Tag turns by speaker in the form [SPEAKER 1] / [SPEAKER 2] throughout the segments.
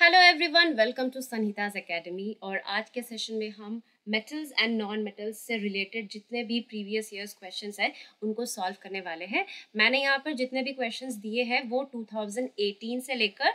[SPEAKER 1] Hello everyone, welcome to Sanhita's academy. और आज के सेशन में हम मेटल्स एंड नॉन मेटल्स से रिलेटेड जितने भी प्रीवियस ईयर्स क्वेश्चंस हैं उनको सॉल्व करने वाले हैं। मैंने यहाँ पर जितने भी क्वेश्चंस दिए हैं वो 2018 से लेकर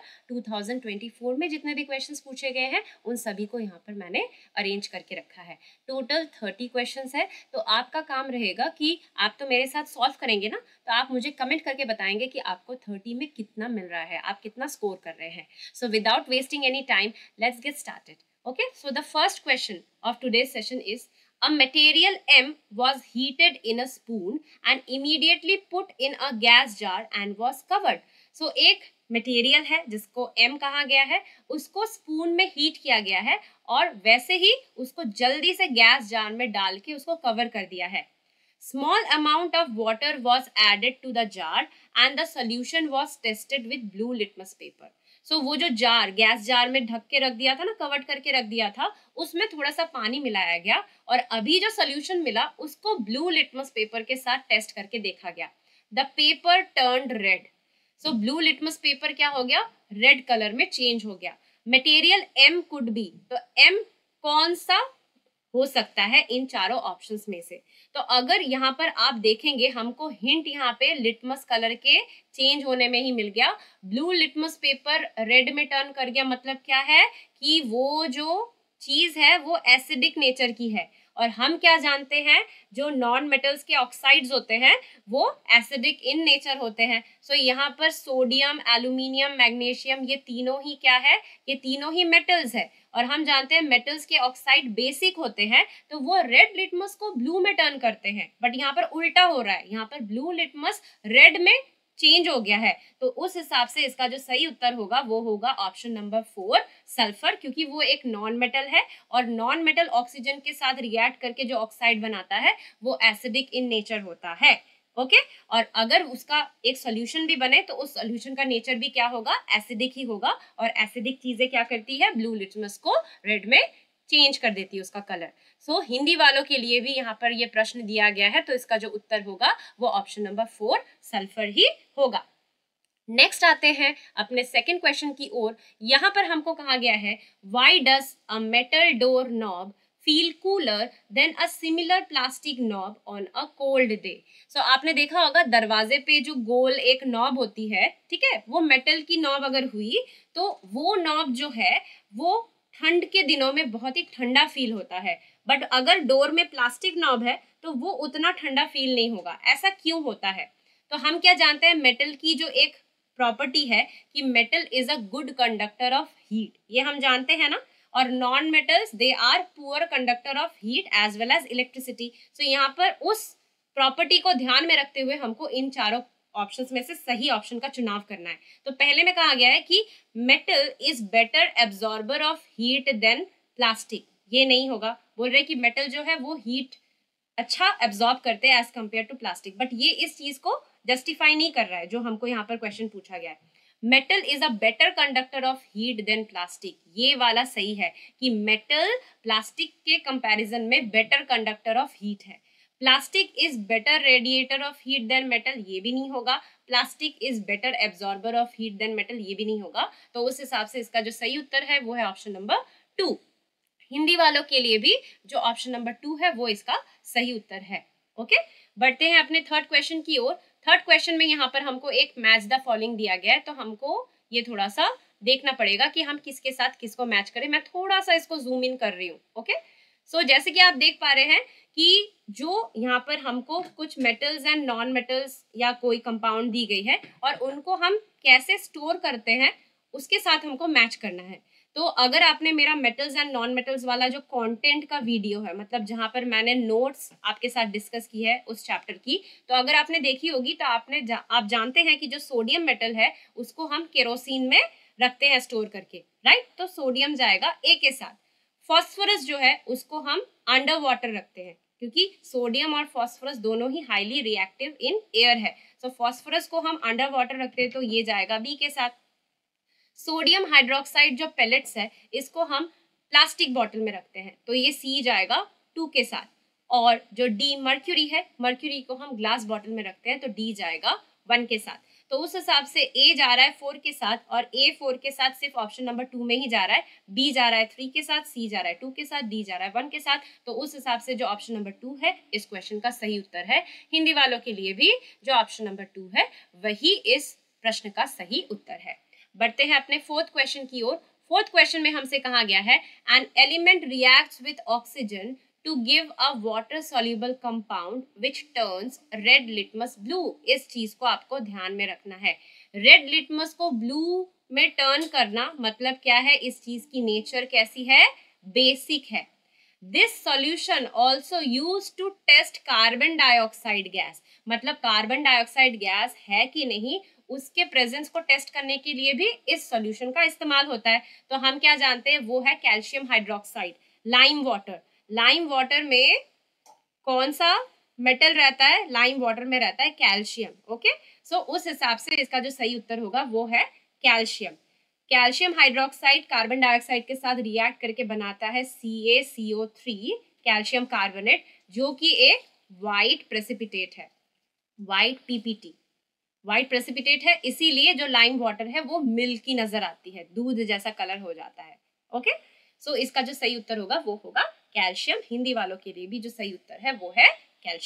[SPEAKER 1] 2024 में जितने भी क्वेश्चंस पूछे गए हैं उन सभी को यहाँ पर मैंने अरेंज करके रखा है। टोटल 30 क्वेश्चंस है। तो आपका काम रहेगा कि आप तो मेरे साथ सॉल्व करेंगे ना, तो आप मुझे कमेंट करके बताएंगे कि आपको 30 में कितना मिल रहा है, आप कितना स्कोर कर रहे हैं। So without wasting any time, let's get started. Okay, so the first question of today's session is: a material M was heated in a spoon and immediately put in a gas jar and was covered. So एक material है जिसको M कहा गया है, उसको spoon में heat किया गया है और वैसे ही उसको जल्दी से गैस जार में डाल के उसको कवर कर दिया है. Small amount of water was added to the jar and the solution was tested with blue litmus paper. So वो जो जार, गैस जार में ढक के रख दिया था ना, कवर करके रख दिया था, उसमें थोड़ा सा पानी मिलाया गया और अभी जो सोल्यूशन मिला उसको ब्लू लिटमस पेपर के साथ टेस्ट करके देखा गया. The paper turned red. So blue litmus paper क्या हो गया? रेड कलर में चेंज हो गया. मटेरियल एम कुड बी, तो एम कौन सा हो सकता है इन चारों ऑप्शंस में से? तो अगर यहाँ पर आप देखेंगे हमको हिंट यहाँ पे लिटमस कलर के चेंज होने में ही मिल गया. ब्लू लिटमस पेपर रेड में टर्न कर गया, मतलब क्या है कि वो जो चीज है वो एसिडिक नेचर की है. और हम क्या जानते हैं, जो नॉन मेटल्स के ऑक्साइड्स होते हैं वो एसिडिक इन नेचर होते हैं. सो यहाँ पर सोडियम, एल्यूमिनियम, मैग्नीशियम, ये तीनों ही क्या है? ये तीनों ही मेटल्स है. और हम जानते हैं मेटल्स के ऑक्साइड बेसिक होते हैं, तो वो रेड लिटमस को ब्लू में टर्न करते हैं. बट यहाँ पर उल्टा हो रहा है, यहाँ पर ब्लू लिटमस रेड में चेंज हो गया है. तो उस हिसाब से इसका जो सही उत्तर होगा वो होगा ऑप्शन नंबर 4, सल्फर, क्योंकि वो एक नॉन मेटल है और नॉन मेटल ऑक्सीजन के साथ रिएक्ट करके जो ऑक्साइड बनाता है वो एसिडिक इन नेचर होता है. ओके और अगर उसका एक सॉल्यूशन भी बने तो उस सॉल्यूशन का नेचर भी क्या होगा? एसिडिक ही होगा. और एसिडिक चीजें क्या करती है? ब्लू लिटमस को रेड में चेंज कर देती है उसका कलर. सो हिंदी वालों के लिए भी यहाँ पर ये प्रश्न दिया गया है, तो इसका जो उत्तर होगा वो ऑप्शन नंबर 4, सल्फर ही होगा. नेक्स्ट आते हैं अपने सेकंड क्वेश्चन की ओर. यहाँ पर हमको कहा गया है why does a metal door knob feel cooler than a similar plastic knob on a cold day. So आपने देखा होगा दरवाजे पे जो गोल एक नॉब होती है, ठीक है, वो मेटल की नॉब अगर हुई तो वो नॉब जो है वो ठंड के दिनों में बहुत ही ठंडा फील होता है. बट अगर डोर में प्लास्टिक नॉब है तो वो उतना ठंडा फील नहीं होगा. ऐसा क्यों होता है? तो हम क्या जानते हैं, मेटल की जो एक प्रॉपर्टी है कि metal is a good conductor of heat, ये हम जानते हैं ना. और non metals they are poor conductor of heat as well as electricity. So यहाँ पर उस प्रॉपर्टी को ध्यान में रखते हुए हमको इन चारों ऑप्शंस में से सही ऑप्शन का चुनाव करना है. तो पहले में कहा गया है कि metal is better absorber of heat than plastic. ये नहीं होगा. बोल रहे कि मेटल जो है वो हीट अच्छा एब्जॉर्ब करते हैं as compare to plastic. But ये इस चीज को जस्टिफाई नहीं कर रहा है जो हमको यहाँ पर क्वेश्चन पूछा गया है. Metal is a better conductor of heat than plastic, ये वाला सही है कि मेटल प्लास्टिक के कंपैरिजन में बेटर कंडक्टर ऑफ हीट है. Plastic is better radiator of heat than metal, ये भी नहीं होगा. Plastic is better absorber of heat than metal, ये भी नहीं होगा. तो उस हिसाब से इसका जो सही उत्तर है वो है ऑप्शन नंबर 2. हिंदी वालों के लिए भी जो ऑप्शन नंबर 2 है वो इसका सही उत्तर है. ओके बढ़ते हैं अपने थर्ड क्वेश्चन की ओर. थर्ड क्वेश्चन में यहाँ पर हमको एक मैच द फॉलोइंग दिया गया है, तो हमको ये थोड़ा सा देखना पड़ेगा कि हम किसके साथ किसको मैच करें. मैं थोड़ा सा इसको जूम इन कर रही हूँ. ओके सो जैसे कि आप देख पा रहे हैं कि जो यहाँ पर हमको कुछ मेटल्स एंड नॉन मेटल्स या कोई कंपाउंड दी गई है और उनको हम कैसे स्टोर करते हैं उसके साथ हमको मैच करना है. तो अगर आपने मेरा मेटल्स एंड नॉन मेटल्स वाला जो कंटेंट का वीडियो है, मतलब जहां पर मैंने नोट्स आपके साथ डिस्कस की है उस चैप्टर की, तो अगर आपने देखी होगी तो आप जानते हैं कि जो सोडियम मेटल है उसको हम केरोसिन में रखते हैं स्टोर करके, राइट. तो सोडियम जाएगा ए के साथ. फॉस्फोरस जो है उसको हम अंडर वाटर रखते हैं क्योंकि सोडियम और फॉस्फोरस दोनों ही हाईली रिएक्टिव इन एयर है. सो फॉस्फोरस को हम अंडर वाटर रखते हैं तो ये जाएगा बी के साथ. सोडियम हाइड्रोक्साइड जो पेलेट्स है इसको हम प्लास्टिक बॉटल में रखते हैं तो ये सी जाएगा 2 के साथ. और जो डी मर्क्यूरी है, मर्क्यूरी को हम ग्लास बॉटल में रखते हैं तो डी जाएगा 1 के साथ. तो उस हिसाब से A जा रहा है 4 के साथ और A 4 के साथ सिर्फ ऑप्शन नंबर 2 में ही जा रहा है, B जा रहा है 3 के साथ, C जा रहा है 2 के साथ, D जा रहा है 1 के साथ। तो उस हिसाब से जो ऑप्शन नंबर 2 है इस क्वेश्चन का सही उत्तर है। हिंदी वालों के लिए भी जो ऑप्शन नंबर 2 है वही इस प्रश्न का सही उत्तर है। बढ़ते हैं अपने फोर्थ क्वेश्चन की ओर। फोर्थ क्वेश्चन में हमसे कहा गया है an element reacts with oxygen to give a water soluble compound which turns red litmus blue। इस चीज को आपको ध्यान में रखना है। रेड लिटमस को ब्लू में टर्न करना मतलब क्या है, इस चीज की नेचर कैसी है, बेसिक है। This solution also use to test carbon dioxide gas, मतलब कार्बन डाइऑक्साइड गैस है कि नहीं उसके प्रेजेंस को टेस्ट करने के लिए भी इस सॉल्यूशन का इस्तेमाल होता है। तो हम क्या जानते हैं, वो है calcium hydroxide, lime water. Lime water में कौन सा मेटल रहता है, लाइम वाटर में रहता है कैल्शियम। ओके, सो उस हिसाब से इसका जो सही उत्तर होगा वो है calcium. Calcium hydroxide carbon dioxide के साथ रिएक्ट करके बनाता है CaCO3 कैल्शियम कार्बोनेट, जो कि एक वाइट प्रेसिपिटेट है, वाइट PPT, वाइट प्रेसिपिटेट है। इसीलिए जो लाइम वाटर है वो मिल्की नजर आती है, दूध जैसा कलर हो जाता है। ओके, सो इसका जो सही उत्तर होगा वो होगा कैल्शियम। हिंदी वालों के लिए भी जो सही उत्तर है वो है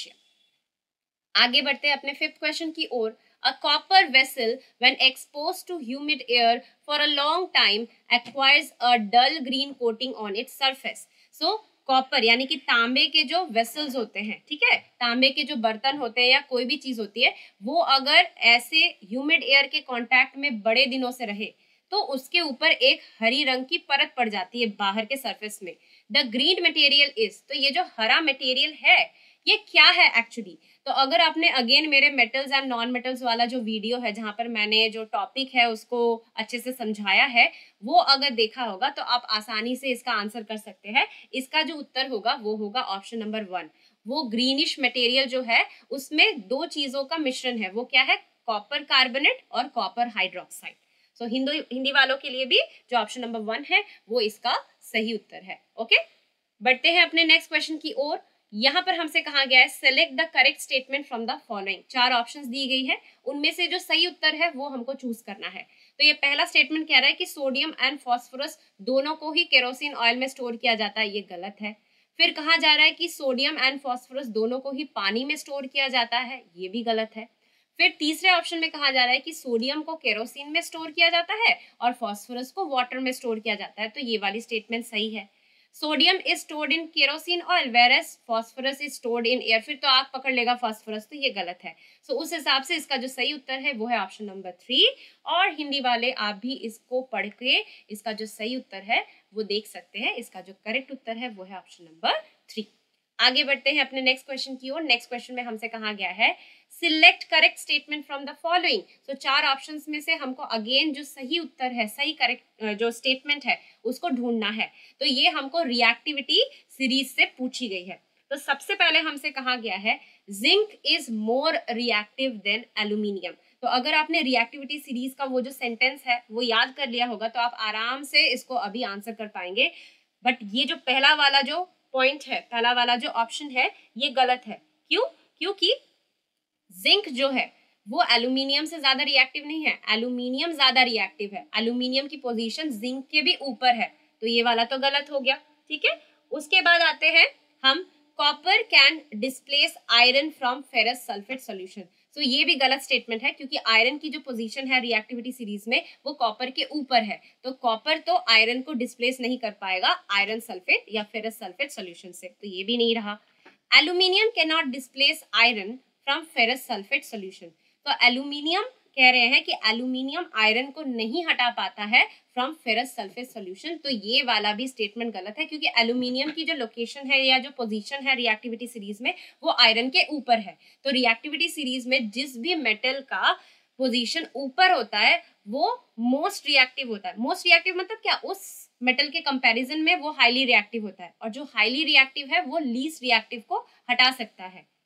[SPEAKER 1] कैल्शियम। आगे बढ़ते हैं अपने फिफ्थ क्वेश्चन की ओर। A copper vessel when exposed to humid air for a long time acquires a dull green coating on its surface. So copper यानी कि तांबे के जो वेसल्स होते हैं, ठीक है, तांबे के जो बर्तन होते हैं या कोई भी चीज होती है, वो अगर ऐसे ह्यूमिड एयर के कांटेक्ट में बड़े दिनों से रहे तो उसके ऊपर एक हरी रंग की परत पड़ जाती है बाहर के सरफेस में। द ग्रीन मटेरियल इज, तो ये जो हरा मटेरियल है ये क्या है एक्चुअली। तो अगर आपने अगेन मेरे मेटल्स एंड नॉन मेटल्स वाला जो वीडियो है जहां पर मैंने जो टॉपिक है उसको अच्छे से समझाया है, वो अगर देखा होगा तो आप आसानी से इसका आंसर कर सकते हैं। इसका जो उत्तर होगा वो होगा ऑप्शन नंबर 1। वो ग्रीनिश मटेरियल जो है उसमें दो चीजों का मिश्रण है, वो क्या है, कॉपर कार्बोनेट और कॉपर हाइड्रोक्साइड। सो हिंदी वालों के लिए भी जो ऑप्शन नंबर 1 है वो इसका सही उत्तर है। ओके, बढ़ते हैं अपने नेक्स्ट क्वेश्चन की ओर। यहाँ पर हमसे कहा गया है select the correct statement from the following. 4 options दी गई है, उनमें से जो सही उत्तर है वो हमको चूज करना है। तो ये पहला स्टेटमेंट कह रहा है कि सोडियम एंड फॉस्फोरस दोनों को ही केरोसिन ऑयल में स्टोर किया जाता है, ये गलत है। फिर कहा जा रहा है कि सोडियम एंड फॉस्फोरस दोनों को ही पानी में स्टोर किया जाता है, ये भी गलत है। फिर तीसरे ऑप्शन में कहा जा रहा है कि सोडियम को केरोसिन में स्टोर किया जाता है और फॉस्फोरस को वाटर में स्टोर किया जाता है, तो ये वाली स्टेटमेंट सही है। Sodium is stored in kerosene oil whereas phosphorus is stored in air, फिर तो आग पकड़ लेगा फॉस्फोरस, तो ये गलत है। सो उस हिसाब से इसका जो सही उत्तर है वो है ऑप्शन नंबर 3। और हिंदी वाले आप भी इसको पढ़ के इसका जो सही उत्तर है वो देख सकते हैं। इसका जो करेक्ट उत्तर है वो है ऑप्शन नंबर 3। आगे बढ़ते हैं अपने नेक्स्ट क्वेश्चन की ओर। नेक्स्ट क्वेश्चन में हमसे कहा गया है select correct statement from the following. तो 4 ऑप्शंस में से हमको अगेन जो सही उत्तर है, सही करेक्ट जो स्टेटमेंट है उसको ढूंढना है। तो ये हमको रिएक्टिविटी सीरीज से पूछी गई है। तो सबसे पहले हमसे कहा गया है zinc is more reactive than aluminium. तो अगर आपने रिएक्टिविटी सीरीज का वो जो सेंटेंस है वो याद कर लिया होगा तो आप आराम से इसको अभी आंसर कर पाएंगे। बट ये जो पहला वाला जो पॉइंट है, पहला वाला जो ऑप्शन है ये गलत है। क्यों? क्योंकि जिंक जो है वो एल्यूमिनियम से ज्यादा रिएक्टिव नहीं है, एल्यूमिनियम ज्यादा रिएक्टिव है। एल्यूमिनियम की पोजीशन जिंक के भी ऊपर है, तो ये वाला तो गलत हो गया। ठीक है, उसके बाद आते हैं हम copper can displace iron from ferrous sulphate solution. तो ये भी गलत स्टेटमेंट है क्योंकि आयरन की जो पोजीशन है रिएक्टिविटी सीरीज में वो कॉपर के ऊपर है, तो कॉपर तो आयरन को डिस्प्लेस नहीं कर पाएगा आयरन सल्फेट या फेरस सल्फेट सोल्यूशन से, तो ये भी नहीं रहा। Aluminium can not displace iron from ferrous sulphate solution. तो एल्यूमिनियम कह रहे हैं कि एल्यूमिनियम आयरन को नहीं हटा पाता है फ्रॉम फेरस सल्फेट सोल्यूशन, तो ये वाला भी स्टेटमेंट गलत है क्योंकि एल्यूमिनियम की जो लोकेशन है या जो पोजीशन है रिएक्टिविटी सीरीज में वो आयरन के ऊपर है। तो रिएक्टिविटी सीरीज में जिस भी मेटल का पोजीशन ऊपर होता है वो मोस्ट रिएक्टिव होता है। मोस्ट रिएक्टिव मतलब क्या, उस मेटल के कंपैरिजन में वो हाईली रिएक्टिव होता है, और जो हाईली रिएक्टिव है वो लीस्ट रिएक्टिव को हटा सकता है।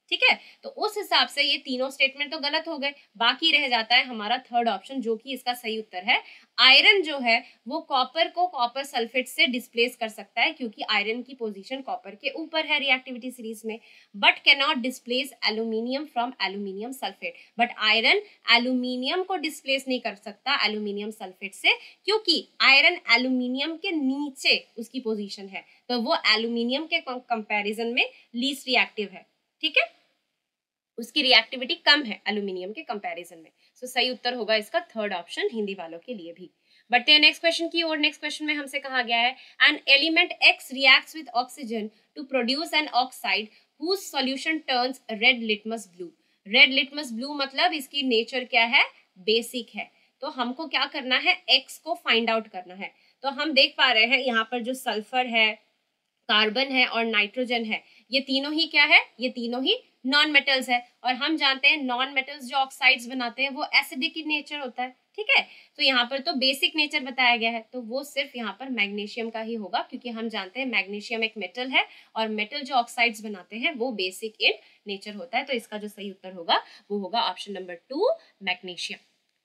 [SPEAKER 1] ठीक है, तो उस हिसाब से ये तीनों स्टेटमेंट तो गलत हो गए, बाकी रह जाता है हमारा थर्ड ऑप्शन जो कि इसका सही उत्तर है। आयरन जो है वो कॉपर को कॉपर सल्फेट से डिस्प्लेस कर सकता है क्योंकि आयरन की पोजीशन कॉपर के ऊपर है रिएक्टिविटी सीरीज में, but can not displace aluminium from aluminium sulphate. But iron aluminium को डिस्प्लेस नहीं कर सकता एल्यूमिनियम सल्फेट से, क्योंकि आयरन एल्यूमिनियम के नीचे उसकी पोजीशन है, तो वो एल्यूमिनियम के कंपैरिजन में लीस्ट रिएक्टिव है। ठीक है, उसकी रिएक्टिविटी कम है एल्यूमिनियम के कंपैरिजन में। सो सही उत्तर होगा इसका थर्ड ऑप्शन हिंदी वालों के लिए भी। बढ़ते हैं नेक्स्ट क्वेश्चन की ओर। नेक्स्ट क्वेश्चन में हमसे कहा गया है an element X reacts with oxygen to produce an oxide whose solution turns red litmus blue. Red litmus blue मतलब इसकी नेचर क्या है, बेसिक है। तो हमको क्या करना है, एक्स को फाइंड आउट करना है। तो हम देख पा रहे हैं यहाँ पर जो सल्फर है, कार्बन है और नाइट्रोजन है, ये तीनों ही क्या है, ये तीनों ही नॉन मेटल्स है। और हम जानते हैं नॉन मेटल्स जो ऑक्साइड्स बनाते हैं वो एसिडिक इन नेचर होता है। ठीक है, तो यहाँ पर तो बेसिक नेचर बताया गया है, तो वो सिर्फ यहाँ पर मैग्नीशियम का ही होगा, क्योंकि हम जानते हैं मैग्नीशियम एक मेटल है और मेटल जो ऑक्साइड्स बनाते हैं वो बेसिक इन नेचर होता है। तो इसका जो सही उत्तर होगा वो होगा option number 2 magnesium.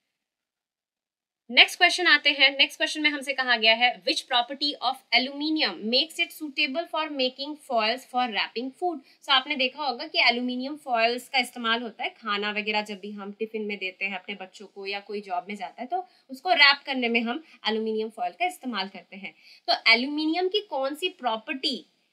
[SPEAKER 1] Next question आते हैं। नेक्स्ट क्वेश्चन में हमसे कहा गया है which property of aluminium makes it suitable for making foils for wrapping food. So आपने देखा होगा कि एल्यूमिनियम फॉयल्स का इस्तेमाल होता है खाना वगैरह जब भी हम टिफिन में देते हैं अपने बच्चों को या कोई जॉब में जाता है तो उसको रैप करने में हम एल्यूमिनियम फॉयल का इस्तेमाल करते हैं। तो एल्यूमिनियम की कौन सी प्रॉपर्टी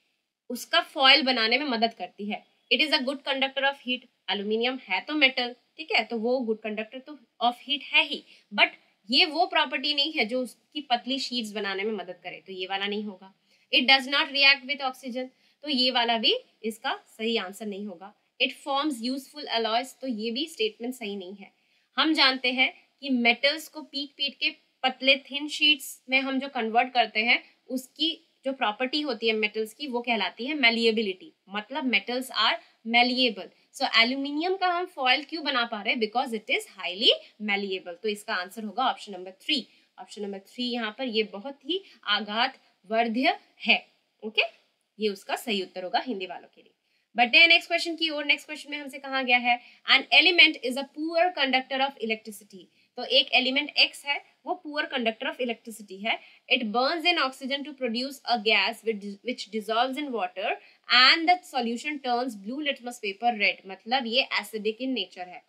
[SPEAKER 1] उसका फॉयल बनाने में मदद करती है? It is a good conductor of heat. Aluminium है तो मेटल, ठीक है, तो वो गुड कंडक्टर तो ऑफ हीट है ही, बट ये वो प्रॉपर्टी नहीं है जो उसकी पतली शीट्स बनाने में मदद करे, तो ये वाला नहीं होगा। It does not react with oxygen, तो ये वाला भी इसका सही आंसर नहीं होगा। इट फॉर्म्स यूजफुल अलॉयज, तो ये भी स्टेटमेंट सही नहीं है। हम जानते हैं कि मेटल्स को पीट पीट के पतले थिन शीट्स में हम जो कन्वर्ट करते हैं उसकी जो प्रॉपर्टी होती है मेटल्स की वो कहलाती है मेलिएबिलिटी, मतलब metals are malleable. So aluminium का हम फॉयल क्यों बना पा रहे हैं? Because it is highly malleable. तो इसका आंसर होगा ऑप्शन नंबर 3। ऑप्शन नंबर 3 यहाँ पर ये बहुत ही आघात वर्ध्य है। ओके, ये उसका सही उत्तर होगा हिंदी वालों के लिए। बढ़ते नेक्स्ट क्वेश्चन की ओर। नेक्स्ट क्वेश्चन में हमसे कहा गया है an element is a poor conductor of electricity. तो एक एलिमेंट एक्स है, वो पुअर कंडक्टर ऑफ इलेक्ट्रिसिटी है। It burns in oxygen to produce a gas which dissolves in water and the solution turns blue litmus paper red, मतलब ये acidic in nature है।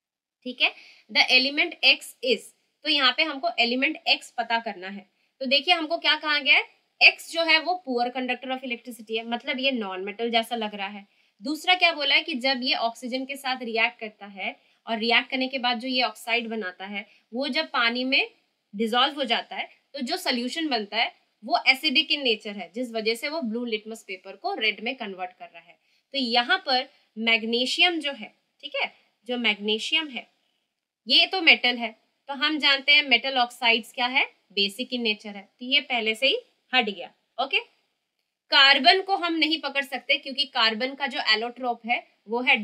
[SPEAKER 1] ठीक है, द एलिमेंट एक्स इज, तो यहाँ पे हमको एलिमेंट एक्स पता करना है। तो देखिए हमको क्या कहा गया है, एक्स जो है वो पुअर कंडक्टर ऑफ इलेक्ट्रिसिटी है, मतलब ये नॉन मेटल जैसा लग रहा है। दूसरा क्या बोला है कि जब ये ऑक्सीजन के साथ रिएक्ट करता है और रिएक्ट करने के बाद जो ये ऑक्साइड बनाता है वो जब पानी में डिसॉल्व हो जाता है तो जो सोल्यूशन बनता है वो एसिडिक इन नेचर है, जिस वजह से वो ब्लू लिटमस पेपर को रेड में कन्वर्ट कर रहा है। तो यहाँ पर मैग्नीशियम जो है, ठीक है, जो मैग्नीशियम है ये तो मेटल है, तो हम जानते हैं मेटल ऑक्साइड्स क्या है, बेसिक इन नेचर है, तो ये पहले से ही हट गया। ओके, कार्बन को हम नहीं पकड़ सकते क्योंकि कार्बन का जो एलोट्रोप है वो है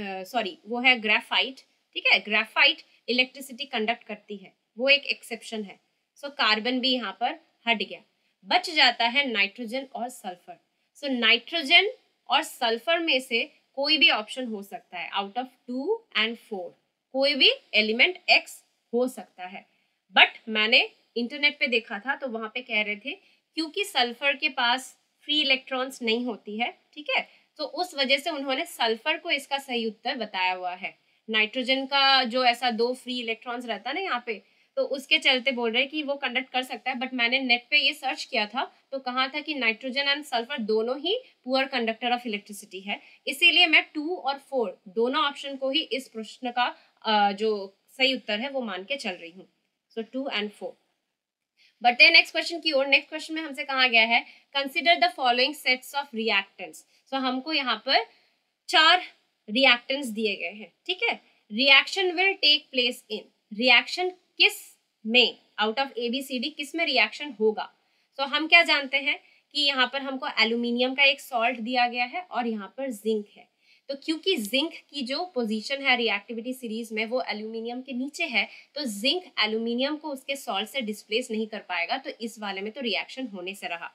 [SPEAKER 1] वो है ग्रेफाइट। ठीक है, ग्रेफाइट इलेक्ट्रिसिटी कंडक्ट करती है, वो एक एक्सेप्शन है। सो कार्बन भी यहाँ पर हट गया। बच जाता है नाइट्रोजन और सल्फर। सो नाइट्रोजन और सल्फर में से कोई भी ऑप्शन हो सकता है, आउट ऑफ 2 and 4 कोई भी एलिमेंट एक्स हो सकता है। बट मैंने इंटरनेट पे देखा था तो वहां पे कह रहे थे क्योंकि सल्फर के पास फ्री इलेक्ट्रॉन्स नहीं होती है, ठीक है, तो उस वजह से उन्होंने सल्फर को इसका सही उत्तर बताया हुआ है। नाइट्रोजन का जो ऐसा 2 फ्री इलेक्ट्रॉन्स रहता है ना यहाँ पे, तो उसके चलते बोल रहे हैं कि वो कंडक्ट कर सकता है। बट मैंने नेट पे ये सर्च किया था तो कहा था कि नाइट्रोजन एंड सल्फर दोनों ही पुअर कंडक्टर ऑफ इलेक्ट्रिसिटी है, इसीलिए मैं 2 और 4 दोनों ऑप्शन को ही इस प्रश्न का जो सही उत्तर है वो मान के चल रही हूँ। सो 2 and 4। बढ़ते हैं नेक्स्ट क्वेश्चन की ओर। नेक्स्ट क्वेश्चन में हमसे कहा गया है consider the following sets of reactants. So हमको यहाँ पर 4 रिएक्टेंट्स दिए गए हैं, ठीक है। Reaction will take place in, reaction किस में, आउट ऑफ ABCD किस में रिएक्शन होगा। सो हम क्या जानते हैं कि यहाँ पर हमको एल्यूमिनियम का एक सॉल्ट दिया गया है और यहाँ पर जिंक है। तो क्योंकि जिंक की जो पोजीशन है रिएक्टिविटी सीरीज में वो एल्यूमिनियम के नीचे है, तो जिंक एल्यूमिनियम को उसके सॉल्ट से डिस्प्लेस नहीं कर पाएगा, तो इस वाले में तो रिएक्शन होने से रहा।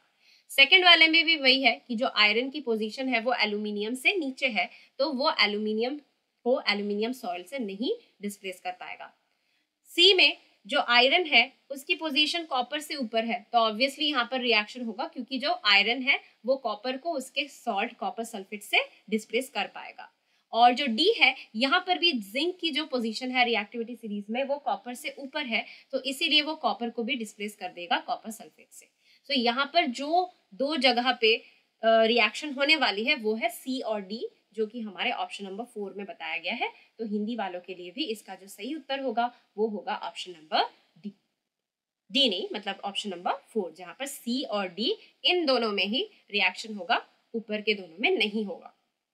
[SPEAKER 1] सेकंड वाले में भी वही है कि जो आयरन की पोजीशन है वो एल्यूमिनियम से नीचे है, तो वो एल्यूमिनियम को एल्यूमिनियम सॉइल से नहीं डिस्प्लेस कर पाएगा। सी में जो आयरन है उसकी पोजीशन कॉपर से ऊपर है, तो ऑब्वियसली यहाँ पर रिएक्शन होगा क्योंकि जो आयरन है वो कॉपर को उसके सॉल्ट कॉपर सल्फेट से डिस्प्लेस कर पाएगा। और जो डी है यहाँ पर भी जिंक की जो पोजीशन है रिएक्टिविटी सीरीज में वो कॉपर से ऊपर है, तो इसीलिए वो कॉपर को भी डिस्प्लेस कर देगा कॉपर सल्फेट से। तो यहाँ पर जो दो जगह पे रिएक्शन होने वाली है वो है सी और डी, जो कि हमारे ऑप्शन नंबर 4 में बताया गया है। तो हिंदी वालों के लिए भी इसका जो सही उत्तर होगा वो होगा ऑप्शन नंबर डी। डी नहीं, मतलब ऑप्शन नंबर 4, जहां पर सी और डी इन दोनों में ही रिएक्शन होगा, ऊपर के दोनों में नहीं होगा।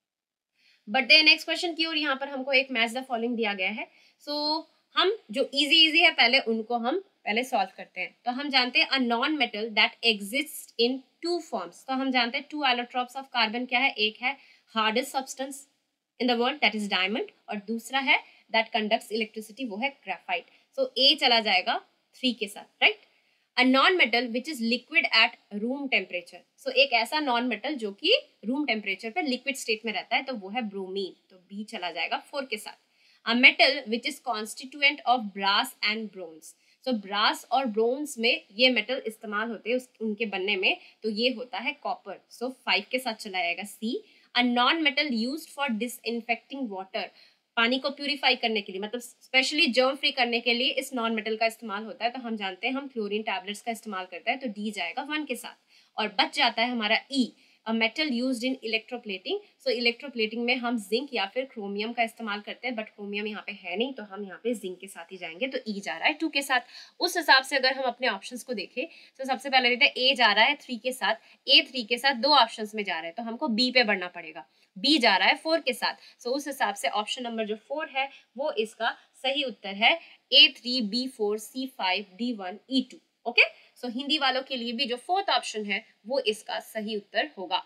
[SPEAKER 1] बट द नेक्स्ट क्वेश्चन की ओर यहाँ पर हमको एक मैच द फॉलोइंग दिया गया है। सो हम जो इजी है पहले उनको हम पहले सॉल्व करते हैं। तो हम जानते हैं a non metal that exist in two forms, तो हम जानते हैं 2 एलोट्रॉप्स ऑफ कार्बन क्या है, एक है hardest substance in the world that is diamond, और दूसरा है दैट कंडक्ट्स इलेक्ट्रिसिटी, वो है ग्रेफाइट। सो ए चला जाएगा 3 के साथ, right. A non metal which is liquid at room temperature, so एक ऐसा नॉन मेटल जो कि रूम टेम्परेचर पे लिक्विड स्टेट में रहता है, तो वो है ब्रोमीन, तो बी चला जाएगा 4 के साथ। A metal which is constituent of brass and bronze, so brass और ब्रोंज में ये मेटल इस्तेमाल होते हैं उनके बनने में, तो ये होता है कॉपर, सो 5 के साथ चला जाएगा C. A non metal used for disinfecting water, पानी को प्यूरिफाई करने के लिए, मतलब स्पेशली जर्म फ्री करने के लिए इस नॉन मेटल का इस्तेमाल होता है, तो हम जानते हैं हम क्लोरीन टैबलेट्स का इस्तेमाल करते हैं, तो डी जाएगा 1 के साथ। और बच जाता है हमारा E, a metal used in electroplating, so electroplating में हम जिंक या फिर क्रोमियम का इस्तेमाल करते हैं, बट क्रोमियम यहाँ पे है नहीं, तो हम यहाँ पे जिंक के साथ ही जाएंगे, तो ई जा रहा है 2 के साथ। उस हिसाब से अगर हम अपने ऑप्शंस को देखें तो सबसे पहले देखते हैं ए जा रहा है 3 के साथ, ए 3 के साथ 2 ऑप्शंस में जा रहा है, तो हमको बी पे बढ़ना पड़ेगा, बी जा रहा है 4 के साथ, सो उस हिसाब से ऑप्शन नंबर जो 4 है वो इसका सही उत्तर है, A3 B4 C5 D1 E2। Okay, सो हिंदी वालों के लिए भी जो 4th ऑप्शन है वो इसका सही उत्तर होगा।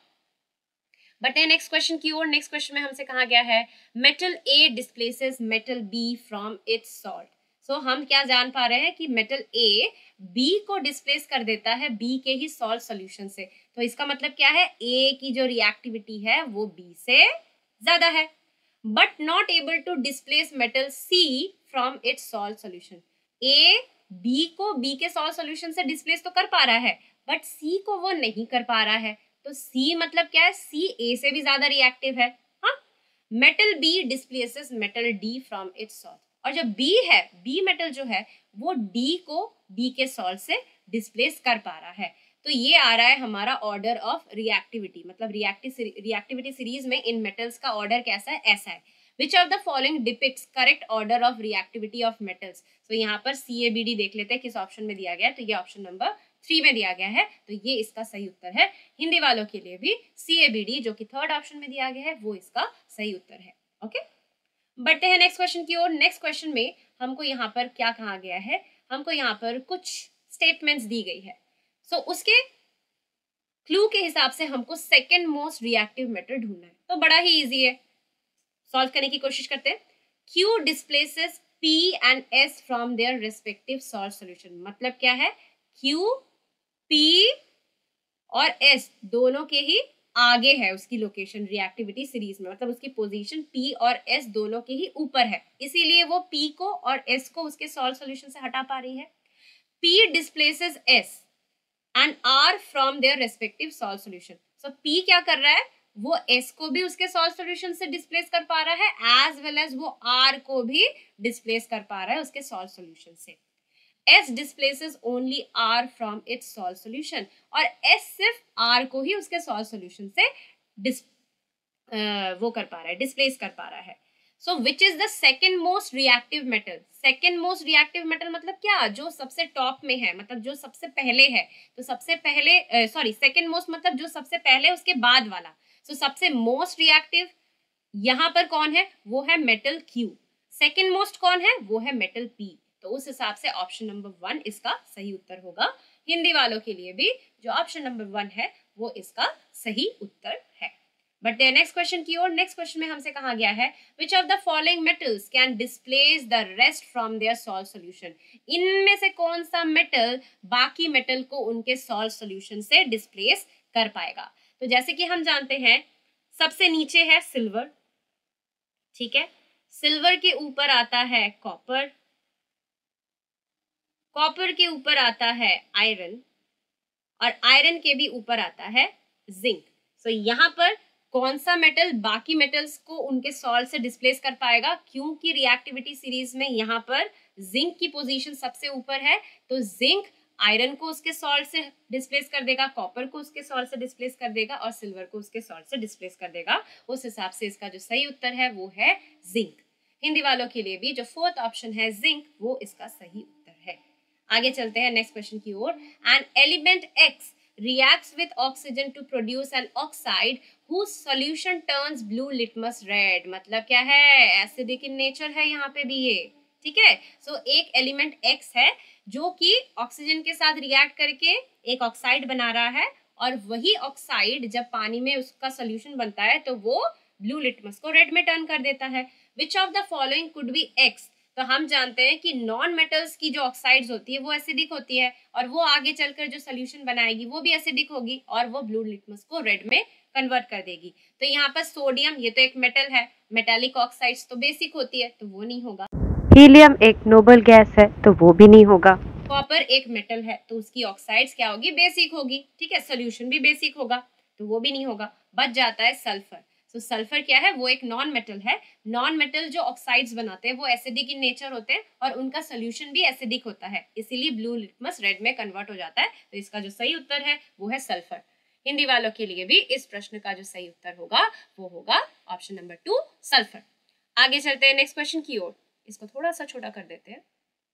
[SPEAKER 1] बट नेक्स्ट क्वेश्चन की ओर, नेक्स्ट क्वेश्चन में हमसे कहा गया है metal A displaces metal B from its salt, so हम क्या जान पा रहे हैं कि मेटल ए बी को डिस्प्लेस कर देता है बी के ही सॉल्ट सोल्यूशन से, तो इसका मतलब क्या है, ए की जो रिएक्टिविटी है वो बी से ज्यादा है, but not able to displace metal C from its salt solution. A B को बी के सॉल्ट सोल्यूशन से डिस्प्लेस तो कर पा रहा है, बट सी को वो नहीं कर पा रहा है, तो सी मतलब क्या है, सी ए से भी ज्यादा रिएक्टिव है। हाँ, metal B displaces metal D from its salt, और जो बी है, बी मेटल जो है वो डी को बी के सॉल्ट से डिस्प्लेस कर पा रहा है, तो ये आ रहा है हमारा ऑर्डर ऑफ रिएक्टिविटी, मतलब रिएक्टिविटी सीरीज में इन मेटल्स का ऑर्डर कैसा है, ऐसा है। Which of the following depicts correct order of reactivity of metals, तो यहाँ पर CABD देख लेते हैं किस ऑप्शन में दिया गया है, तो ये ऑप्शन नंबर 3 में दिया गया है, तो ये इसका सही उत्तर है। हिंदी वालों के लिए भी CABD जो कि 3rd ऑप्शन में दिया गया है वो इसका सही उत्तर है। ओके, बढ़ते हैं नेक्स्ट क्वेश्चन की ओर। नेक्स्ट क्वेश्चन में हमको यहाँ पर क्या कहा गया है, हमको यहाँ पर कुछ स्टेटमेंट्स दी गई है, सो उसके क्लू के हिसाब से हमको सेकेंड मोस्ट रिएक्टिव मेटल ढूंढना है, तो बड़ा ही इजी है, सॉल्व करने की कोशिश करते हैं। Q displaces P and S from their respective salt solution, मतलब क्या है, Q P और S दोनों के ही आगे है उसकी लोकेशन रिएक्टिविटी सीरीज में, मतलब उसकी पोजीशन P और S दोनों के ही ऊपर है, इसीलिए वो P को और S को उसके सॉल्ट सोल्यूशन से हटा पा रही है। P displaces S and R from their respective salt solution, so P क्या कर रहा है, वो S को भी उसके सॉल्ट सोल्यूशन से डिस्प्लेस कर पा रहा है, एज वेल एज वो R को भी डिस्प्लेस कर पा रहा है उसके सॉल्ट सोल्यूशन से। S displaces only R from its salt solution, और S सिर्फ R को ही उसके सॉल्ट सोल्यूशन से वो कर पा रहा है, डिस्प्लेस कर पा रहा है। So which is the second most reactive metal, second most reactive metal मतलब क्या, जो सबसे टॉप में है, मतलब जो सबसे पहले है, तो सबसे पहले सेकेंड मोस्ट मतलब जो सबसे पहले उसके बाद वाला, सो सबसे मोस्ट रिएक्टिव यहाँ पर कौन है, वो है मेटल Q, सेकेंड मोस्ट कौन है, वो है मेटल P, तो उस हिसाब से ऑप्शन नंबर 1 इसका सही उत्तर होगा। हिंदी वालों के लिए भी जो ऑप्शन नंबर 1 है वो इसका सही उत्तर है। बट नेक्स्ट क्वेश्चन की ओर, नेक्स्ट क्वेश्चन में हमसे कहा गया है which of the following metals can displace the rest from their salt solution, इनमें से कौन सा मेटल बाकी मेटल को उनके सॉल्ट सोल्यूशन से डिस्प्लेस कर पाएगा। तो जैसे कि हम जानते हैं सबसे नीचे है सिल्वर, ठीक है, सिल्वर के ऊपर आता है कॉपर, कॉपर के ऊपर आता है आयरन, और आयरन के भी ऊपर आता है जिंक। सो यहाँ पर कौन सा मेटल बाकी मेटल्स को उनके सॉल्ट से डिस्प्लेस कर पाएगा, क्योंकि रिएक्टिविटी सीरीज में यहाँ पर जिंक की पोजीशन सबसे ऊपर है, तो जिंक आयरन को उसके सॉल्ट से डिस्प्लेस कर देगा, कॉपर को उसके सॉल्ट से डिस्प्लेस कर देगा, और सिल्वर को उसके सॉल्ट से डिस्प्लेस कर देगा। उस हिसाब से इसका जो सही उत्तर है वो है जिंक। हिंदी वालों के लिए भी जो फोर्थ ऑप्शन है जिंक, वो इसका सही उत्तर है। आगे चलते हैं नेक्स्ट क्वेश्चन की ओर। An element X reacts with oxygen to produce an oxide whose solution turns blue litmus red। मतलब क्या है, एसिडिक इन नेचर है यहाँ पे भी ये, ठीक है। सो एक एलिमेंट एक्स है जो कि ऑक्सीजन के साथ रिएक्ट करके एक ऑक्साइड बना रहा है, और वही ऑक्साइड जब पानी में उसका सोल्यूशन बनता है तो वो ब्लू लिटमस को रेड में टर्न कर देता है। Which of the following could be X. तो हम जानते हैं कि नॉन मेटल्स की जो ऑक्साइड्स होती है वो एसिडिक होती है, और वो आगे चलकर जो सोल्यूशन बनाएगी वो भी एसिडिक होगी, और वो ब्लू लिटमस को रेड में कन्वर्ट कर देगी। तो यहाँ पर सोडियम, ये तो एक मेटल है, मेटालिक ऑक्साइड्स तो बेसिक होती है, तो वो नहीं होगा।
[SPEAKER 2] हीलियम एक नोबल गैस है, तो वो भी नहीं होगा।
[SPEAKER 1] कॉपर एक मेटल है, तो उसकी ऑक्साइड्स क्या होगी, बेसिक होगी, ठीक है, सोल्यूशन भी बेसिक होगा, तो वो भी नहीं होगा। बच जाता है सल्फर। तो सल्फर क्या है, वो एक नॉन मेटल है। नॉन मेटल जो ऑक्साइड्स बनाते हैं वो एसिडिक इन नेचर होते हैं, और उनका सोल्यूशन भी एसिडिक होता है, इसीलिए ब्लू लिटमस रेड में कन्वर्ट हो जाता है। तो इसका जो सही उत्तर है वो है सल्फर। हिंदी वालों के लिए भी इस प्रश्न का जो सही उत्तर होगा वो होगा ऑप्शन नंबर 2 सल्फर। आगे चलते हैं नेक्स्ट क्वेश्चन की ओर। इसको थोड़ा सा छोटा कर देते हैं।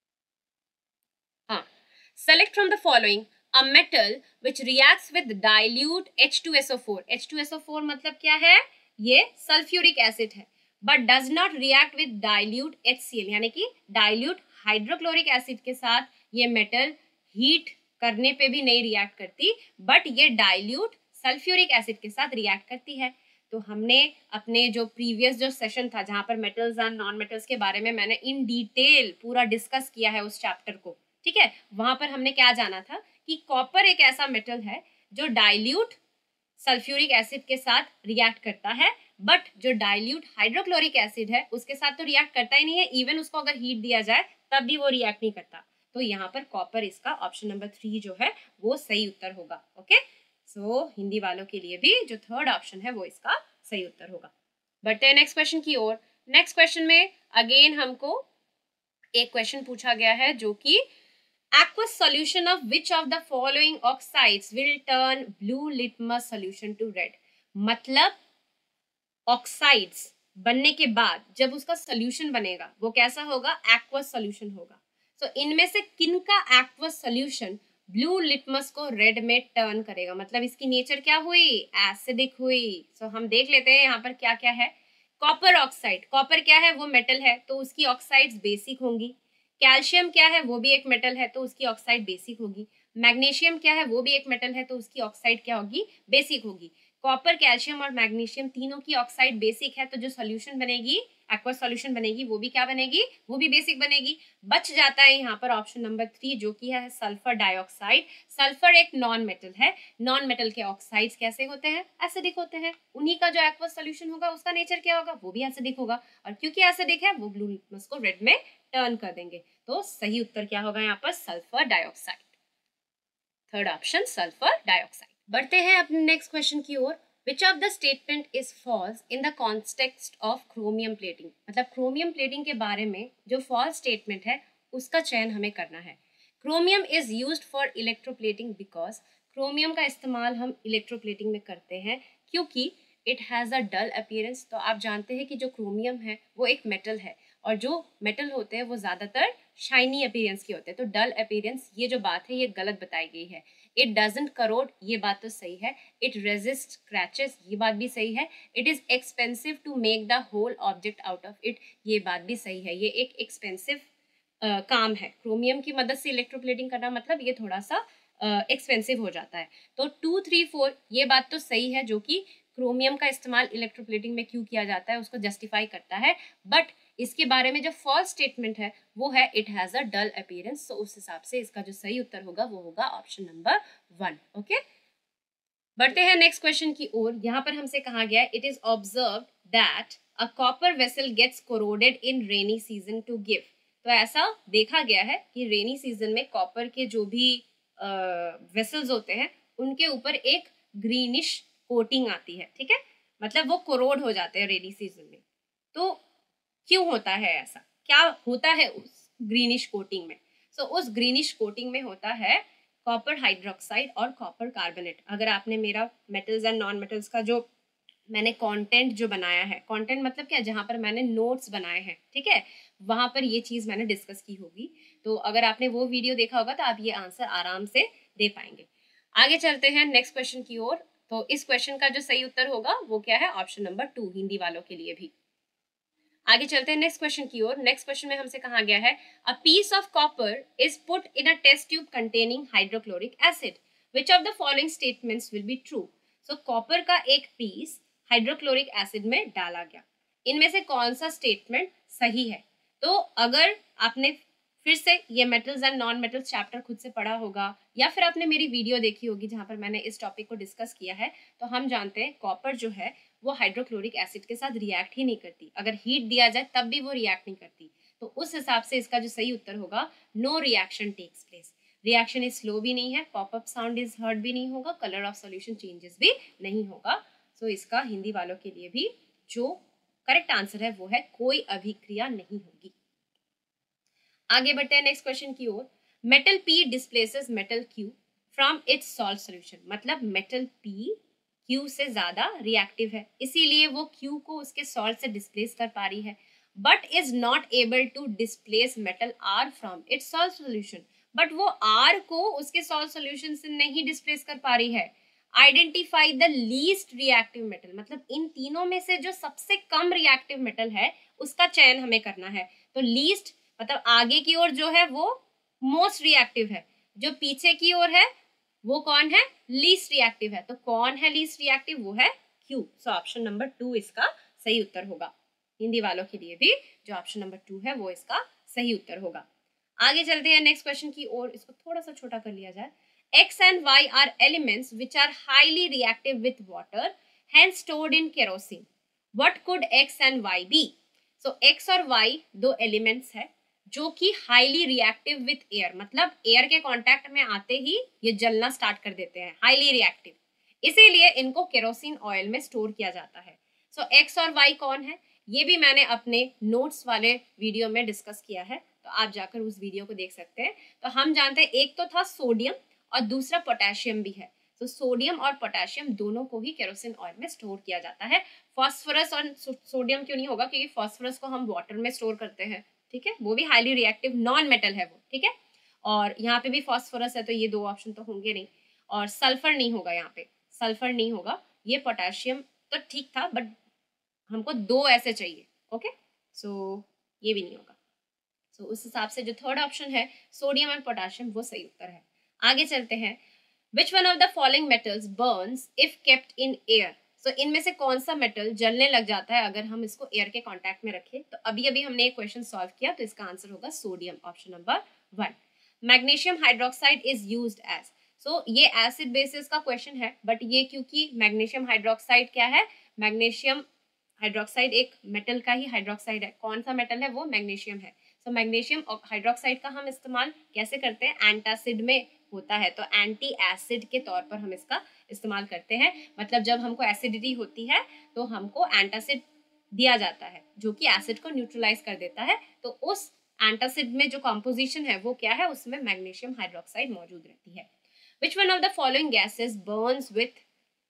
[SPEAKER 1] हाँ, select from the following a metal which reacts with dilute H2SO4। H2SO4 मतलब क्या है, ये सल्फ्यूरिक एसिड है, but does not react with dilute HCl, यानी कि डाइल्यूट हाइड्रोक्लोरिक एसिड के साथ ये मेटल हीट करने पे भी नहीं रिएक्ट करती, बट ये डाइल्यूट सल्फ्यूरिक एसिड के साथ रिएक्ट करती है। तो हमने अपने जो प्रीवियस जो सेशन था जहां पर मेटल्स एंड नॉन मेटल्स के बारे में मैंने इन डिटेल पूरा डिस्कस किया है उस चैप्टर को, ठीक है, वहां पर हमने क्या जाना था कि कॉपर एक ऐसा मेटल है जो डाइल्यूट सल्फ्यूरिक एसिड के साथ रिएक्ट करता है, बट जो डाइल्यूट हाइड्रोक्लोरिक एसिड है उसके साथ तो रिएक्ट करता ही नहीं है, इवन उसको अगर हीट दिया जाए तब भी वो रिएक्ट नहीं करता। तो यहाँ पर कॉपर, इसका ऑप्शन नंबर 3 जो है वो सही उत्तर होगा। ओके, सो हिंदी वालों के लिए भी जो थर्ड ऑप्शन है वो इसका सही उत्तर होगा। बढ़ते हैं नेक्स्ट क्वेश्चन की ओर। नेक्स्ट क्वेश्चन में अगेन हमको एक क्वेश्चन पूछा गया है जो कि aqueous solution of which of the following oxides will turn blue litmus solution to red। मतलब ऑक्साइड्स बनने के बाद जब उसका सोल्यूशन बनेगा वो कैसा होगा, एक्वस सोल्यूशन होगा। तो इनमें से किन का एक्वस सोल्यूशन ब्लू लिटमस को रेड में टर्न करेगा, मतलब इसकी नेचर क्या हुई, एसिडिक हुई। सो हम देख लेते हैं यहाँ पर क्या क्या है। कॉपर ऑक्साइड, कॉपर क्या है, वो मेटल है, तो उसकी ऑक्साइड्स बेसिक होंगी। कैल्शियम क्या है, वो भी एक मेटल है, तो उसकी ऑक्साइड बेसिक होगी। मैग्नीशियम क्या है, वो भी एक मेटल है, तो उसकी ऑक्साइड क्या होगी, बेसिक होगी। कॉपर, कैल्शियम और मैग्नीशियम तीनों की ऑक्साइड बेसिक है, तो जो सोल्यूशन बनेगी, एक्वस सोल्यूशन बनेगी, वो भी क्या बनेगी, वो भी बेसिक बनेगी। बच जाता है यहाँ पर ऑप्शन नंबर 3 जो कि है सल्फर डाइऑक्साइड। सल्फर एक नॉन मेटल है, नॉन मेटल के ऑक्साइड्स कैसे होते हैं, एसिडिक होते हैं, उन्हीं का जो एक्वस सोल्यूशन होगा उसका नेचर क्या होगा, वो भी एसिडिक होगा, और क्योंकि एसिडिक है वो ब्लू लिटमस को रेड में टर्न कर देंगे। तो सही उत्तर क्या होगा यहाँ पर, sulphur dioxide, third option sulphur dioxide. बढ़ते हैं अपने नेक्स्ट क्वेश्चन की ओर। Which of the statement is false in the context of chromium plating. मतलब क्रोमियम प्लेटिंग के बारे में जो फॉल्स स्टेटमेंट है उसका चयन हमें करना है। Chromium is used for electroplating because, chromium का इस्तेमाल हम इलेक्ट्रोप्लेटिंग में करते हैं क्योंकि it has a dull appearance. तो आप जानते हैं कि जो क्रोमियम है वो एक मेटल है, और जो मेटल होते हैं वो ज़्यादातर शाइनी अपीयरेंस के होते हैं, तो डल अपीयरेंस ये जो बात है ये गलत बताई गई है। इट डजंट करोड, ये बात तो सही है। इट रेजिस्ट क्रैचेस, ये बात भी सही है। It is expensive to make the whole object out of it, ये बात भी सही है। ये एक एक्सपेंसिव काम है, क्रोमियम की मदद से इलेक्ट्रोप्लेटिंग करना मतलब ये थोड़ा सा एक्सपेंसिव हो जाता है। तो 2, 3, 4 ये बात तो सही है, जो कि क्रोमियम का इस्तेमाल इलेक्ट्रोप्लेटिंग में क्यों किया जाता है उसको जस्टिफाई करता है। बट इसके बारे में जो फॉल्स स्टेटमेंट है वो है it has a dull appearance. तो उस हिसाब से इसका जो सही उत्तर होगा वो होगा ऑप्शन नंबर 1। ओके, बढ़ते हैं नेक्स्ट क्वेश्चन की ओर। यहाँ पर हमसे कहा गया है, it is observed that a copper vessel gets corroded in rainy season to give. तो ऐसा देखा गया है कि रेनी सीजन में कॉपर के जो भी वेसल्स होते हैं उनके ऊपर एक ग्रीनिश कोटिंग आती है, ठीक है, मतलब वो कोरोड हो जाते हैं रेनी सीजन में। तो क्यों होता है ऐसा, क्या होता है उस ग्रीनिश कोटिंग में? सो उस ग्रीनिश कोटिंग में होता है कॉपर हाइड्रोक्साइड और कॉपर कार्बोनेट। अगर आपने मेरा मेटल्स एंड नॉन मेटल्स का जो मैंने कंटेंट जो बनाया है, कंटेंट मतलब क्या, जहाँ पर मैंने नोट्स बनाए हैं, ठीक है, वहां पर ये चीज मैंने डिस्कस की होगी। तो अगर आपने वो वीडियो देखा होगा तो आप ये आंसर आराम से दे पाएंगे। आगे चलते हैं नेक्स्ट क्वेश्चन की ओर। तो इस क्वेश्चन का जो सही उत्तर होगा वो क्या है, ऑप्शन नंबर 2, हिंदी वालों के लिए भी। आगे चलते हैं नेक्स्ट क्वेश्चन की ओर। नेक्स्ट क्वेश्चन में हमसे कहा गया है, a piece of copper is put in a test tube containing hydrochloric acid, which of the following statements will be true. So copper का एक पीस हाइड्रोक्लोरिक एसिड में डाला गया, इनमें से कौन सा स्टेटमेंट सही है? तो अगर आपने फिर से ये metals and non metals chapter खुद से पढ़ा होगा या फिर आपने मेरी वीडियो देखी होगी जहां पर मैंने इस टॉपिक को डिस्कस किया है, तो हम जानते हैं कॉपर जो है वो हाइड्रोक्लोरिक एसिड के साथ रिएक्ट ही नहीं करती। अगर हीट दिया जाए तब भी वो रिएक्ट नहीं करती। तो उस हिसाब से इसका जो सही उत्तर होगा, no reaction takes place. Reaction is slow भी नहीं है, पॉपअप साउंड इज हर्ड भी नहीं होगा, कलर ऑफ सॉल्यूशन चेंजेस भी नहीं होगा। सो इसका हिंदी वालों के लिए भी जो करेक्ट आंसर है वो है कोई अभिक्रिया नहीं होगी। आगे बढ़ते हैं नेक्स्ट क्वेश्चन की ओर। Metal P displaces metal Q from its salt solution, मतलब मेटल पी क्यू से ज्यादा रिएक्टिव है, इसीलिए वो क्यू को उसके सॉल्ट से डिस्प्लेस कर पा रही है, but is not able to displace metal R from its salt solution. But वो आर को उसके सॉल्ट सॉल्यूशन से नहीं डिस्प्लेस कर पा रही है। Identify the least reactive metal, मतलब इन तीनों में से जो सबसे कम रिएक्टिव मेटल है उसका चयन हमें करना है। तो लीस्ट मतलब आगे की ओर जो है वो मोस्ट रिएक्टिव है, जो पीछे की ओर है वो कौन है, लीस्ट रिएक्टिव है। तो कौन है लीस्ट रिएक्टिव, वो है क्यू। सो ऑप्शन नंबर 2 इसका सही उत्तर होगा। हिंदी वालों के लिए भी जो ऑप्शन नंबर 2 है वो इसका सही उत्तर होगा। आगे चलते हैं नेक्स्ट क्वेश्चन की ओर। इसको थोड़ा सा छोटा कर लिया जाए। X and Y are elements which are highly reactive with water, hence stored in kerosene. What could X and Y be? So X और Y दो एलिमेंट्स है जो कि हाईली रिएक्टिव विथ एयर, मतलब एयर के कांटेक्ट में आते ही ये जलना स्टार्ट कर देते हैं, हाईली रिएक्टिव, इसीलिए इनको केरोसिन ऑयल में स्टोर किया जाता है। सो एक्स और वाई कौन है, ये भी मैंने अपने नोट्स वाले वीडियो में डिस्कस किया है, तो आप जाकर उस वीडियो को देख सकते हैं। तो हम जानते हैं एक तो था सोडियम और दूसरा पोटेशियम भी है। तो सोडियम और पोटेशियम दोनों को ही केरोसिन ऑयल में स्टोर किया जाता है। फॉस्फोरस और सोडियम क्यों नहीं होगा, क्योंकि फॉस्फोरस को हम वाटर में स्टोर करते हैं, ठीक है, वो भी हाईली रिएक्टिव नॉन मेटल है वो, ठीक है। और यहाँ पे भी फॉस्फोरस है, तो ये दो ऑप्शन तो होंगे नहीं। और सल्फर नहीं होगा, यहाँ पे सल्फर नहीं होगा। ये पोटेशियम तो ठीक था, बट हमको दो ऐसे चाहिए, ओके, सो ये भी नहीं होगा। सो उस हिसाब से जो थर्ड ऑप्शन है सोडियम एंड पोटेशियम वो सही उत्तर है। आगे चलते हैं। Which one of the following metals burns if kept in air. So इनमें से कौन सा मेटल जलने लग जाता है अगर हम इसको एयर के कांटेक्ट में रखें? तो अभी अभी हमने एक क्वेश्चन सॉल्व किया, तो इसका आंसर होगा sodium, option number 1। Magnesium hydroxide is used as. So ये एसिड बेसिस का क्वेश्चन है, बट ये क्योंकि मैग्नीशियम हाइड्रोक्साइड क्या है, मैग्नीशियम हाइड्रोक्साइड एक मेटल का ही हाइड्रोक्साइड है। कौन सा मेटल है, वो मैग्नीशियम है। तो मैग्नीशियम हाइड्रोक्साइड का हम इस्तेमाल कैसे करते हैं, एंटासिड में होता है, तो एंटी एसिड के तौर पर हम इसका इस्तेमाल करते हैं। मतलब जब हमको एसिडिटी होती है तो हमको एंटासिड दिया जाता है जो कि एसिड को न्यूट्रलाइज कर देता है। तो उस एंटासिड में जो कॉम्पोजिशन है वो क्या है, उसमें मैग्नीशियम हाइड्रोक्साइड मौजूद रहती है। Which one of the following gases burns with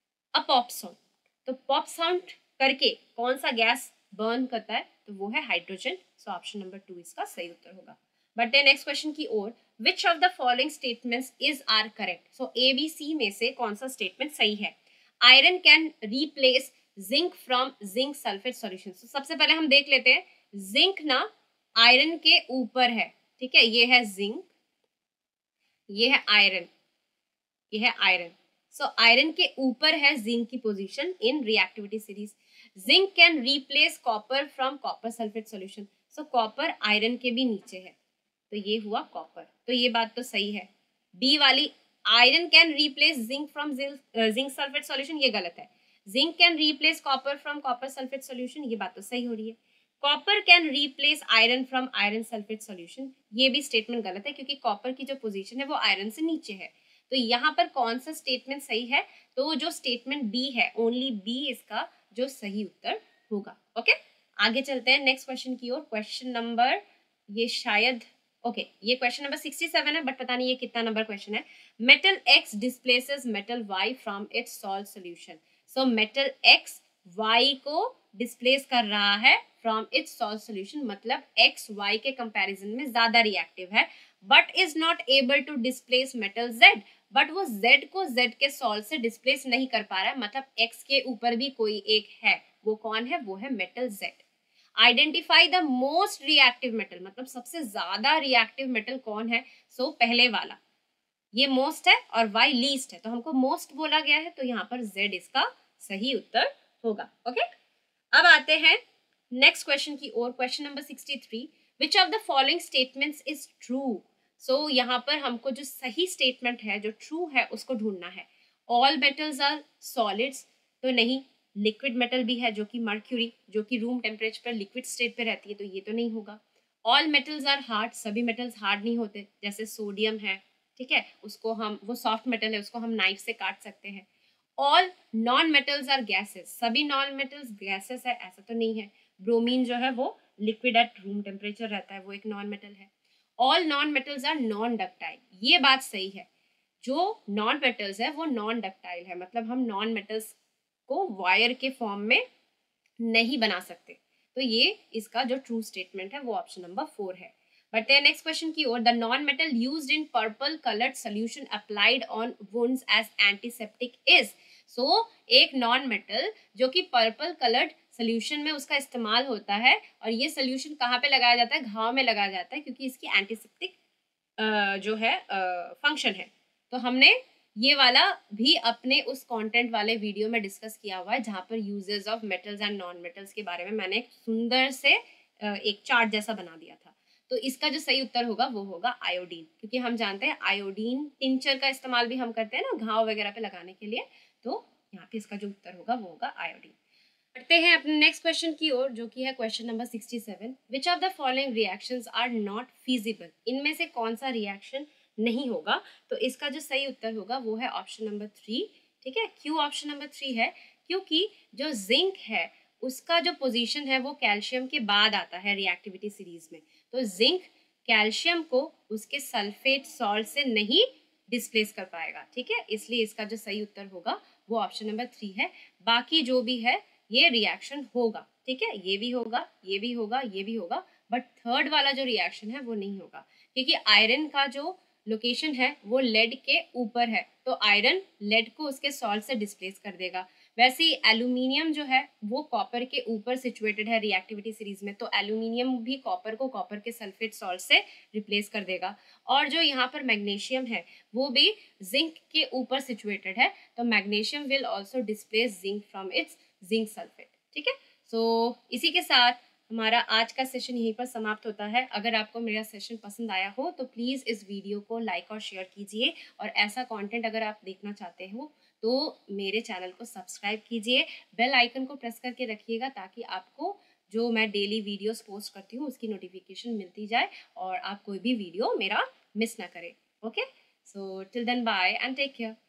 [SPEAKER 1] a pop sound. तो पॉप साउंड करके कौन सा गैस बर्न करता है, तो वो है हाइड्रोजन। सो ऑप्शन नंबर 2 इसका सही उत्तर होगा। बढ़ते हैं नेक्स्ट क्वेश्चन की ओर। Which of the following statements is are correct. So A B C में से कौन सा स्टेटमेंट सही है? Iron can replace zinc from zinc sulphate solution. तो सबसे पहले हम देख लेते हैं, जिंक ना आयरन के ऊपर है, ठीक है, ये है जिंक, ये है आयरन, ये है आयरन। सो आयरन के ऊपर है जिंक की position in reactivity series. Zinc can replace copper from copper sulphate solution. So copper iron के भी नीचे है, तो ये हुआ कॉपर, तो ये बात तो सही है। बी वाली iron can replace zinc from zinc sulphate solution, ये गलत है। Zinc can replace copper from copper sulphate solution, ये बात तो सही हो रही है। Copper can replace iron from iron sulphate solution, ये भी स्टेटमेंट गलत है क्योंकि कॉपर की जो पोजीशन है वो आयरन से नीचे है। तो यहाँ पर कौन सा स्टेटमेंट सही है? तो जो स्टेटमेंट बी है, ओनली बी इसका जो सही उत्तर होगा। ओके, आगे चलते हैं नेक्स्ट क्वेश्चन की ओर। क्वेश्चन नंबर, ये शायद ये क्वेश्चन नंबर 67 है, बट पता नहीं ये कितना नंबर क्वेश्चन है। Metal X displaces metal Y from its salt solution. So metal X Y को डिस्प्लेस कर रहा है फ्रॉम इट्स सॉल्ट सोल्यूशन, मतलब एक्स वाई के कंपैरिजन में ज्यादा रिएक्टिव है, but is not able to displace metal Z. But वो जेड को जेड के सॉल्ट से डिस्प्लेस नहीं कर पा रहा है, मतलब एक्स के ऊपर भी कोई एक है, वो कौन है? वो है metal Z. Identify the most reactive metal, मतलब सबसे ज्यादा रिएक्टिव मेटल कौन है? सो पहले वाला, ये मोस्ट है और वाई लीस्ट है, तो हमको मोस्ट बोला गया है, तो यहाँ पर जेड इसका सही उत्तर होगा। ओके, अब आते हैं नेक्स्ट क्वेश्चन की ओर। Question number 63, which of the following statements is true. So यहाँ पर हमको जो सही स्टेटमेंट है, जो ट्रू है, उसको ढूंढना है। ऑल मेटल्स आर सॉलिड्स, तो नहीं। लिक्विड मेटल भी है जो कि मर्क्यूरी, जो कि रूम टेम्परेचर पर लिक्विड स्टेट पे रहती है, तो ये तो नहीं होगा। ऑल मेटल्स आर हार्ड, सभी मेटल्स हार्ड नहीं होते, जैसे सोडियम है, ठीक है, उसको हम, वो सॉफ्ट मेटल है, उसको हम नाइफ से काट सकते हैं। All non metals are gases, सभी नॉन मेटल्स गैसेस है, ऐसा तो नहीं है। ब्रोमीन जो है वो लिक्विड एट रूम टेम्परेचर रहता है, वो एक नॉन मेटल है। All non metals are non ductile, ये बात सही है। जो नॉन मेटल्स है वो नॉन डक्टाइल है, मतलब हम नॉन मेटल्स को वायर के फॉर्म में नहीं बना सकते, तो ये इसका जो ट्रू स्टेटमेंट है वो ऑप्शन नंबर 4 है। बढ़ते हैं नेक्स्ट क्वेश्चन की ओर। The non metal used in purple coloured solution applied on wounds as antiseptic is. So एक नॉन मेटल जो कि पर्पल कलर्ड सोल्यूशन में उसका इस्तेमाल होता है, और ये सोल्यूशन कहाँ पे लगाया जाता है? घाव में लगाया जाता है, क्योंकि इसकी एंटीसेप्टिक जो है फंक्शन है। तो हमने ये वाला भी अपने उस कंटेंट वाले वीडियो में डिस्कस किया हुआ है, जहाँ पर uses of metals and non metals के बारे में मैंने एक सुंदर से एक चार्ट जैसा बना दिया था। तो इसका जो सही उत्तर होगा वो होगा आयोडीन, क्योंकि हम जानते हैं आयोडीन टिंचर का इस्तेमाल भी हम करते हैं ना घाव वगैरह पे लगाने के लिए, तो यहाँ पे इसका जो उत्तर होगा वो होगा आयोडीन। बढ़ते हैं अपने नेक्स्ट क्वेश्चन की ओर, जो कि है question number 67। Which of the following reactions are not feasible, इनमें से कौन सा रिएक्शन नहीं होगा? तो इसका जो सही उत्तर होगा वो है ऑप्शन नंबर 3, ठीक है। क्यों ऑप्शन नंबर 3 है? क्योंकि जो जिंक है उसका जो पोजीशन है वो कैल्शियम के बाद आता है रिएक्टिविटी सीरीज में, तो जिंक कैल्शियम को उसके सल्फेट सॉल्ट से नहीं डिस्प्लेस कर पाएगा, ठीक है, इसलिए इसका जो सही उत्तर होगा वो ऑप्शन नंबर 3 है। बाकी जो भी है ये रिएक्शन होगा, ठीक है, ये भी होगा, ये भी होगा, ये भी होगा, बट थर्ड वाला जो रिएक्शन है वो नहीं होगा, क्योंकि आयरन का जो लोकेशन है वो लेड के ऊपर है, तो आयरन लेड को उसके सॉल्ट से डिस्प्लेस कर देगा। वैसे ही एल्यूमिनियम जो है वो कॉपर के ऊपर सिचुएटेड है रिएक्टिविटी सीरीज में, तो एल्यूमिनियम भी कॉपर को कॉपर के सल्फेट सॉल्ट से रिप्लेस कर देगा। और जो यहाँ पर मैग्नीशियम है वो भी जिंक के ऊपर सिचुएटेड है, तो magnesium will also displace zinc from its zinc sulphate, ठीक है। सो इसी के साथ हमारा आज का सेशन यहीं पर समाप्त होता है। अगर आपको मेरा सेशन पसंद आया हो तो प्लीज़ इस वीडियो को लाइक और शेयर कीजिए, और ऐसा कंटेंट अगर आप देखना चाहते हो तो मेरे चैनल को सब्सक्राइब कीजिए, बेल आइकन को प्रेस करके रखिएगा, ताकि आपको जो मैं डेली वीडियोस पोस्ट करती हूँ उसकी नोटिफिकेशन मिलती जाए और आप कोई भी वीडियो मेरा मिस ना करें। Okay, so till then bye and take care.